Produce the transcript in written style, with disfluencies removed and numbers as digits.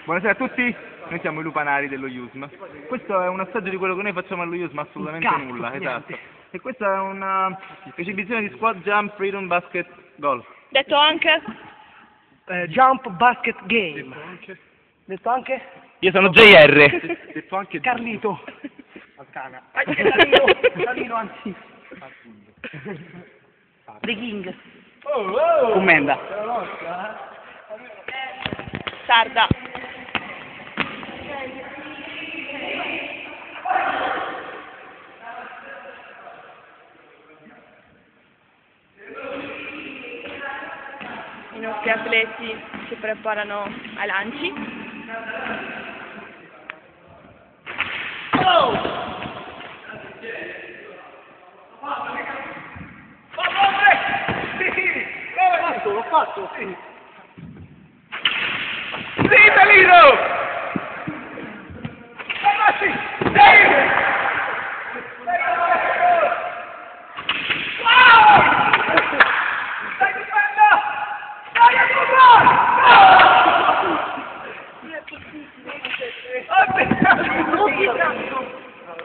Buonasera a tutti, noi siamo i lupanari dello IUSM. Questo è un assaggio di quello che noi facciamo allo IUSM, assolutamente nulla, esatto. E questa è una esibizione di squat jump freedom basket golf. Detto anche? Jump basket game. Detto anche? Io sono JR. Detto anche Carlito. Alcana. Carlino anzi. The King. Commenda. Sarda. I nostri atleti si preparano ai lanci. L'ho fatto, sì. Sì, Pelino! Ragazzi! Dai difenda! Dai a